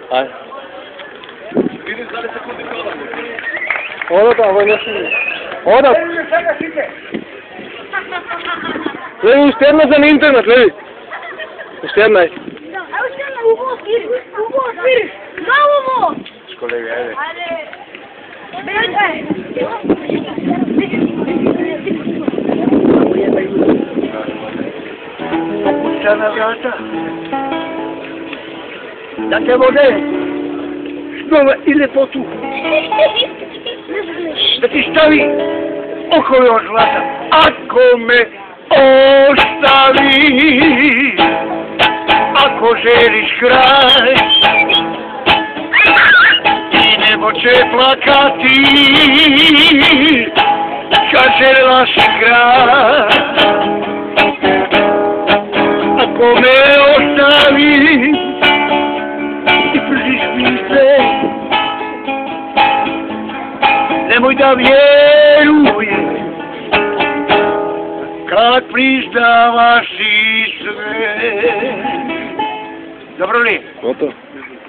Ajde. Vidim da li sekundi kola. Ono tamo, ne smijem. Ono! Levi, ušternaj za internet, Levi. Ušternaj. Evo šternaj, u bol sviriš. Bravo, Kolega, ajde. Kuća na vrata. Da te vode. Snova i lepotu. Da ti stavi okolo od zlata. Ako me ostavi, ako želiš kraj, i nebo će plakati, kad žela si kraj. Ako me ostavi i pržiš mi se, nemoj da vjeruje kad priznavaš i sve. Dobro li? Gotovo.